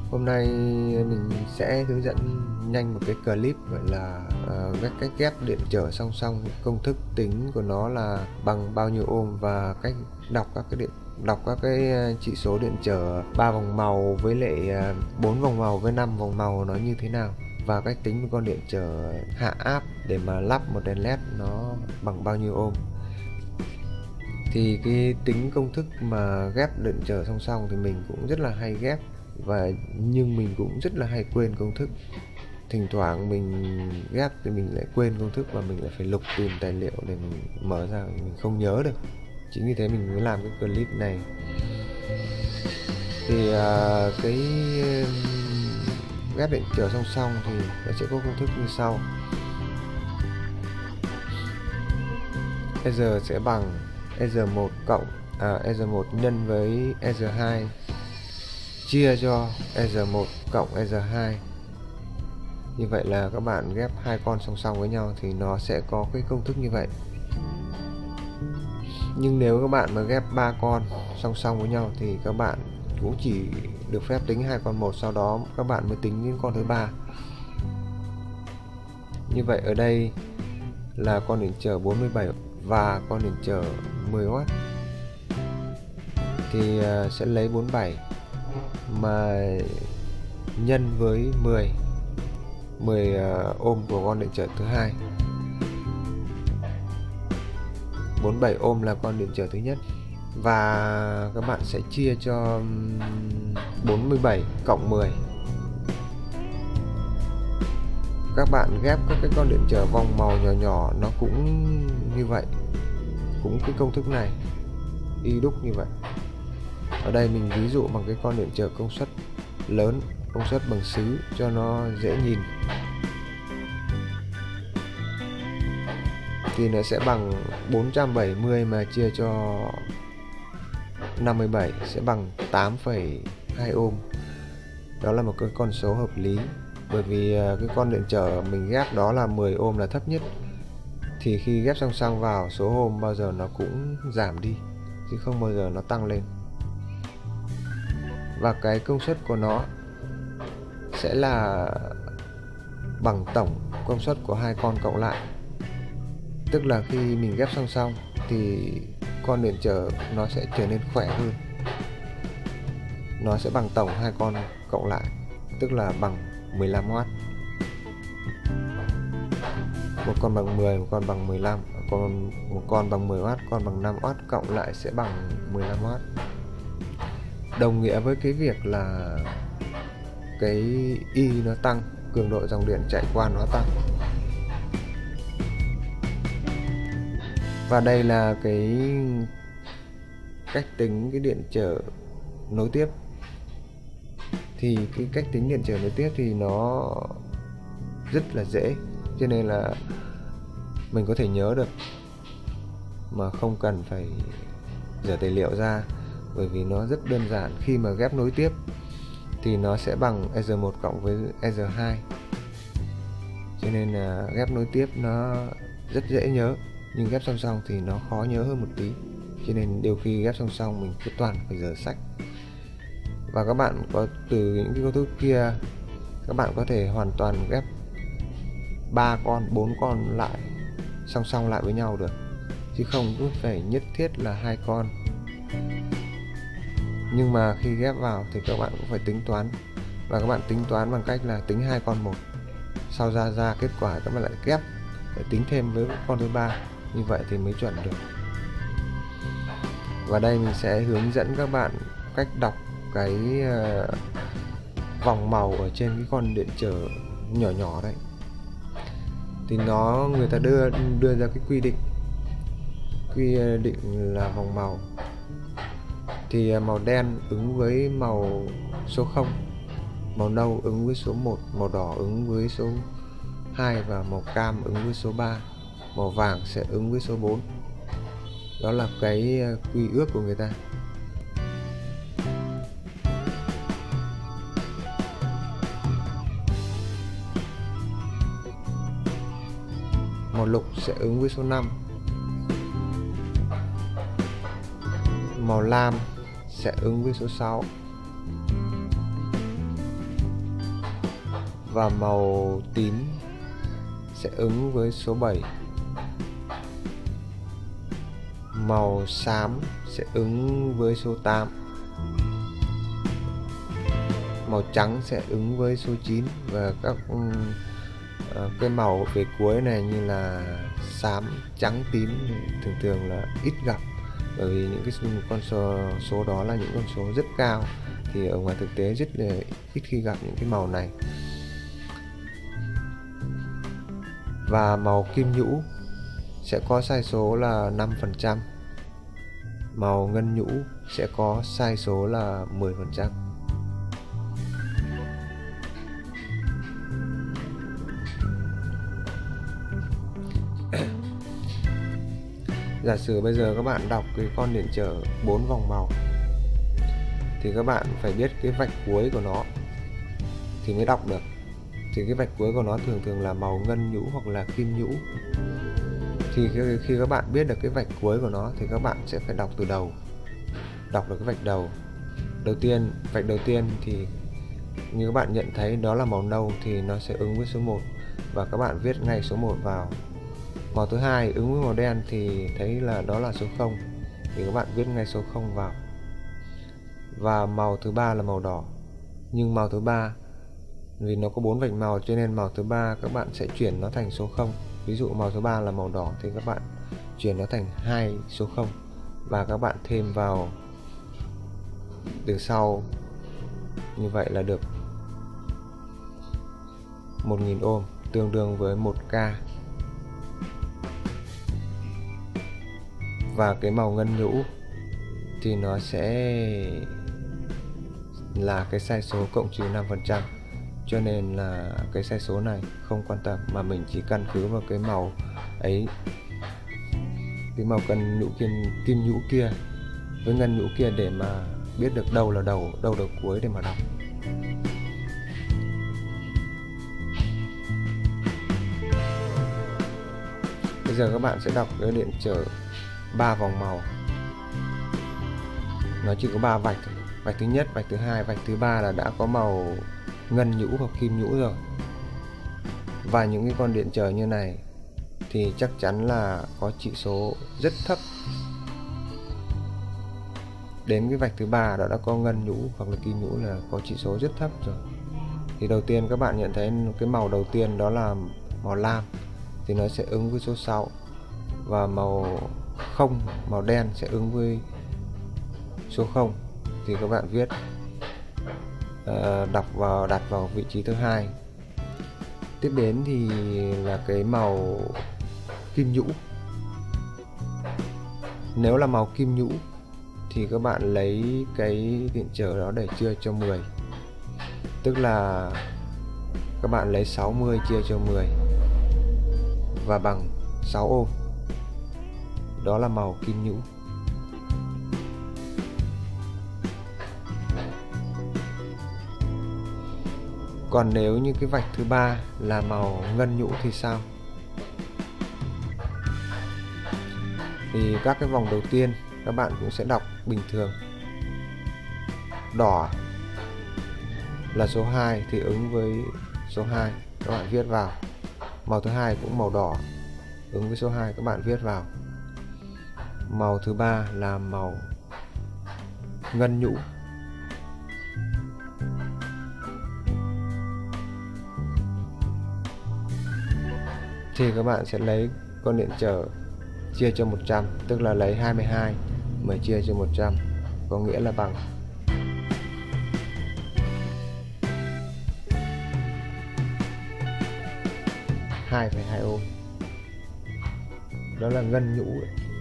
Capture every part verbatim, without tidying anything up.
Hôm nay mình sẽ hướng dẫn nhanh một cái clip gọi là uh, các cách ghép điện trở song song, công thức tính của nó là bằng bao nhiêu ohm và cách đọc các cái điện đọc các cái chỉ số điện trở ba vòng màu với lại bốn vòng màu với năm vòng màu nó như thế nào, và cách tính một con điện trở hạ áp để mà lắp một đèn led nó bằng bao nhiêu ohm. Thì cái tính công thức mà ghép điện trở song song thì mình cũng rất là hay ghép, và nhưng mình cũng rất là hay quên công thức. Thỉnh thoảng mình ghép thì mình lại quên công thức và mình lại phải lục tìm tài liệu để mình mở ra, mình không nhớ được. Chính vì thế mình mới làm cái clip này. Thì uh, cái ghép điện trở song song thì nó sẽ có công thức như sau. E R sẽ bằng E R một cộng à, E R một nhân với E R hai chia cho E R một cộng E R hai. Như vậy là các bạn ghép hai con song song với nhau thì nó sẽ có cái công thức như vậy. Nhưng nếu các bạn mà ghép ba con song song với nhau thì các bạn cũng chỉ được phép tính hai con một, sau đó các bạn mới tính đến con thứ ba. Như vậy ở đây là con điện trở bốn mươi bảy và con điện trở mười oát thì sẽ lấy bốn mươi bảy mà nhân với mười mười ohm của con điện trở thứ hai. bốn mươi bảy ohm là con điện trở thứ nhất, và các bạn sẽ chia cho bốn mươi bảy cộng mười. Các bạn ghép các cái con điện trở vòng màu nhỏ nhỏ nó cũng như vậy, cũng cái công thức này y đúc như vậy. Ở đây mình ví dụ bằng cái con điện trở công suất lớn, công suất bằng xứ cho nó dễ nhìn. Thì nó sẽ bằng bốn trăm bảy mươi mà chia cho năm mươi bảy sẽ bằng tám phẩy hai ohm. Đó là một cái con số hợp lý, bởi vì cái con điện trở mình ghép đó là mười ohm là thấp nhất, thì khi ghép song song vào số ohm bao giờ nó cũng giảm đi chứ không bao giờ nó tăng lên. Và cái công suất của nó sẽ là bằng tổng công suất của hai con cộng lại. Tức là khi mình ghép song song thì con điện trở nó sẽ trở nên khỏe hơn. Nó sẽ bằng tổng hai con cộng lại, tức là bằng mười lăm oát. Một con bằng mười, một con bằng mười lăm, còn một con bằng mười oát, con bằng năm oát, cộng lại sẽ bằng mười lăm oát. Đồng nghĩa với cái việc là cái Y nó tăng, cường độ dòng điện chạy qua nó tăng. Và đây là cái cách tính cái điện trở nối tiếp. Thì cái cách tính điện trở nối tiếp thì nó rất là dễ, cho nên là mình có thể nhớ được mà không cần phải dở tài liệu ra, bởi vì nó rất đơn giản. Khi mà ghép nối tiếp thì nó sẽ bằng E R một cộng với E R hai, cho nên là ghép nối tiếp nó rất dễ nhớ, nhưng ghép song song thì nó khó nhớ hơn một tí, cho nên điều khi ghép song song mình cứ toàn phải dở sách. Và các bạn có từ những cái công thức kia, các bạn có thể hoàn toàn ghép ba con, bốn con lại song song lại với nhau được, chứ không cứ phải nhất thiết là hai con. Nhưng mà khi ghép vào thì các bạn cũng phải tính toán, và các bạn tính toán bằng cách là tính hai con một, sau ra ra kết quả các bạn lại ghép để tính thêm với con thứ ba, như vậy thì mới chuẩn được. Và đây mình sẽ hướng dẫn các bạn cách đọc cái uh, vòng màu ở trên cái con điện trở nhỏ nhỏ đấy. Thì nó người ta đưa đưa ra cái quy định quy định là vòng màu thì màu đen ứng với màu số không, màu nâu ứng với số một, màu đỏ ứng với số hai và màu cam ứng với số ba, màu vàng sẽ ứng với số bốn. Đó là cái quy ước của người ta. Màu lục sẽ ứng với số năm, màu lam sẽ ứng với số sáu, và màu tím sẽ ứng với số bảy. Màu xám sẽ ứng với số tám. Màu trắng sẽ ứng với số chín. Và các uh, cái màu về cuối này như là xám, trắng, tím thường thường là ít gặp, bởi vì những cái con số, số đó là những con số rất cao, thì ở ngoài thực tế rất là ít khi gặp những cái màu này. Và màu kim nhũ sẽ có sai số là năm phần trăm. Màu ngân nhũ sẽ có sai số là mười phần trăm. Giả sử bây giờ các bạn đọc cái con điện trở bốn vòng màu thì các bạn phải biết cái vạch cuối của nó thì mới đọc được. Thì cái vạch cuối của nó thường thường là màu ngân nhũ hoặc là kim nhũ. Thì khi các bạn biết được cái vạch cuối của nó thì các bạn sẽ phải đọc từ đầu, đọc được cái vạch đầu. Đầu tiên, vạch đầu tiên thì như các bạn nhận thấy đó là màu nâu thì nó sẽ ứng với số một, và các bạn viết ngay số một vào. Màu thứ hai ứng với màu đen thì thấy là đó là số không, thì các bạn viết ngay số không vào. Và màu thứ ba là màu đỏ. Nhưng màu thứ ba vì nó có bốn vạch màu cho nên màu thứ ba các bạn sẽ chuyển nó thành số không. Ví dụ màu thứ ba là màu đỏ thì các bạn chuyển nó thành hai số không, và các bạn thêm vào từ sau, như vậy là được một nghìn ohm, tương đương với một k. Và cái màu ngân nhũ thì nó sẽ là cái sai số cộng trừ năm phần trăm, cho nên là cái sai số này không quan tâm, mà mình chỉ căn cứ vào cái màu ấy, cái màu cần nhũ kim, kim nhũ kia với ngân nhũ kia để mà biết được đâu là đầu, đâu là cuối để mà đọc. Bây giờ các bạn sẽ đọc cái điện trở ba vòng màu. Nó chỉ có ba vạch, vạch thứ nhất, vạch thứ hai, vạch thứ ba là đã có màu ngân nhũ hoặc kim nhũ rồi. Và những cái con điện trở như này thì chắc chắn là có chỉ số rất thấp. Đến cái vạch thứ ba đó đã có ngân nhũ hoặc là kim nhũ là có chỉ số rất thấp rồi. Thì đầu tiên các bạn nhận thấy cái màu đầu tiên đó là màu lam thì nó sẽ ứng với số sáu, và màu không, màu đen sẽ ứng với số không, thì các bạn viết uh, đọc vào, đặt vào vị trí thứ hai. Tiếp đến thì là cái màu kim nhũ. Nếu là màu kim nhũ thì các bạn lấy cái điện trở đó để chia cho mười, tức là các bạn lấy sáu mươi chia cho mười và bằng sáu ohm. Đó là màu kim nhũ. Còn nếu như cái vạch thứ ba là màu ngân nhũ thì sao? Thì các cái vòng đầu tiên các bạn cũng sẽ đọc bình thường. Đỏ là số hai thì ứng với số hai, các bạn viết vào. Màu thứ hai cũng màu đỏ, ứng với số hai, các bạn viết vào. Màu thứ ba là màu ngân nhũ. Thì các bạn sẽ lấy con điện trở chia cho một trăm, tức là lấy hai mươi hai, mười chia cho một trăm, có nghĩa là bằng hai phẩy hai ohm. Đó là ngân nhũ.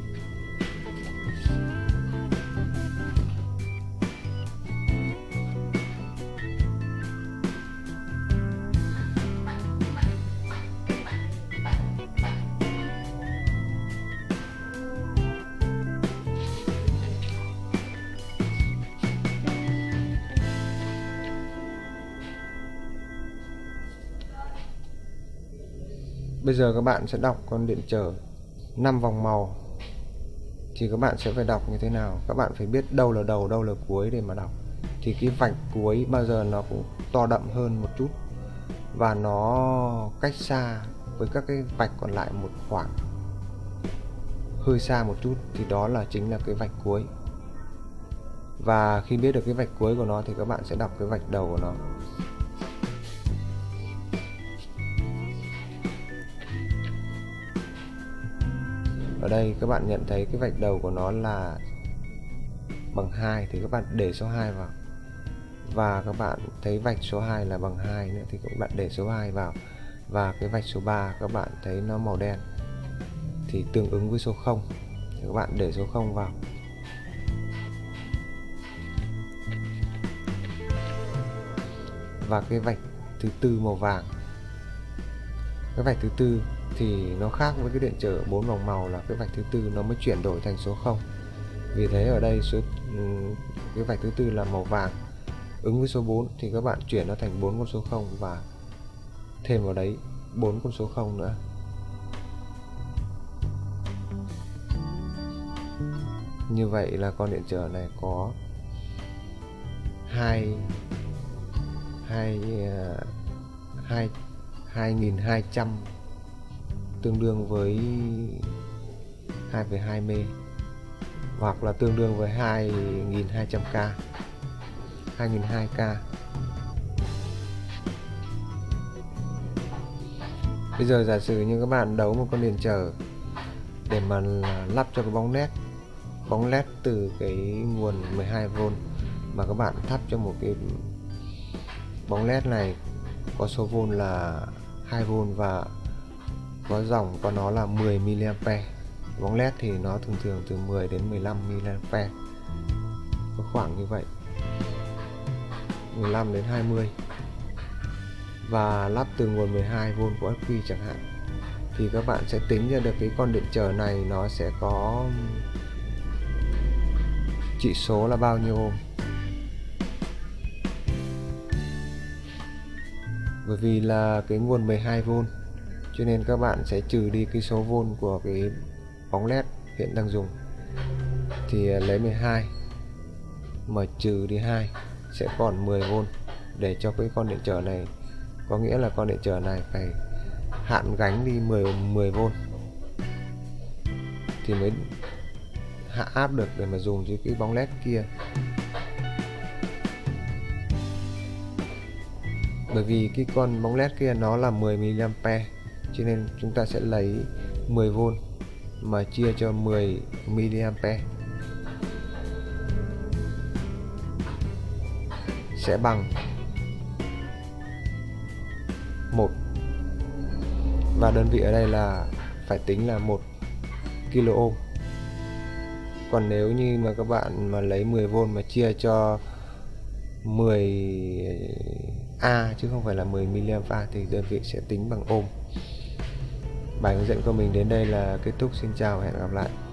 Bây giờ các bạn sẽ đọc con điện trở năm vòng màu. Thì các bạn sẽ phải đọc như thế nào? Các bạn phải biết đâu là đầu, đâu là cuối để mà đọc. Thì cái vạch cuối bao giờ nó cũng to đậm hơn một chút. và nó cách xa với các cái vạch còn lại một khoảng hơi xa một chút, thì đó là chính là cái vạch cuối. Và khi biết được cái vạch cuối của nó thì các bạn sẽ đọc cái vạch đầu của nó. Ở đây các bạn nhận thấy cái vạch đầu của nó là bằng hai thì các bạn để số hai vào. Và các bạn thấy vạch số hai là bằng hai nữa thì các bạn để số hai vào. Và cái vạch số ba các bạn thấy nó màu đen thì tương ứng với số không thì các bạn để số không vào. Và cái vạch thứ tư màu vàng, cái vạch thứ tư thì nó khác với cái điện trở bốn vòng màu là cái vạch thứ tư nó mới chuyển đổi thành số không. Vì thế ở đây số cái vạch thứ tư là màu vàng ứng với số bốn thì các bạn chuyển nó thành bốn con số không và thêm vào đấy bốn con số không nữa. Như vậy là con điện trở này có hai hai hai hai nghìn hai trăm tương đương với hai phẩy hai mê hoặc là tương đương với hai nghìn hai trăm K, hai nghìn hai trăm K. Bây giờ giả sử như các bạn đấu một con điện trở để mà lắp cho cái bóng led bóng led từ cái nguồn mười hai vôn mà các bạn thắp cho một cái bóng led này có số vôn là hai vôn và có dòng của nó là mười mi-li-am-pe. Bóng led thì nó thường thường từ mười đến mười lăm mi-li-am-pe, có khoảng như vậy, mười lăm đến hai mươi, và lắp từ nguồn mười hai vôn của ắc quy chẳng hạn, thì các bạn sẽ tính ra được cái con điện trở này nó sẽ có chỉ số là bao nhiêu ohm. Bởi vì là cái nguồn mười hai vôn cho nên các bạn sẽ trừ đi cái số vôn của cái bóng led hiện đang dùng, thì lấy mười hai mà trừ đi hai sẽ còn mười vôn để cho cái con điện trở này, có nghĩa là con điện trở này phải hạn gánh đi mười vôn thì mới hạ áp được để mà dùng với cái bóng led kia. Bởi vì cái con bóng led kia nó là mười mi-li-am-pe cho nên chúng ta sẽ lấy mười vôn mà chia cho mười mi-li-am-pe sẽ bằng một, và đơn vị ở đây là phải tính là một kilo ohm. Còn nếu như mà các bạn mà lấy mười vôn mà chia cho mười A chứ không phải là mười mi-li-am-pe thì đơn vị sẽ tính bằng ohm. Bài hướng dẫn của mình đến đây là kết thúc. Xin chào và hẹn gặp lại.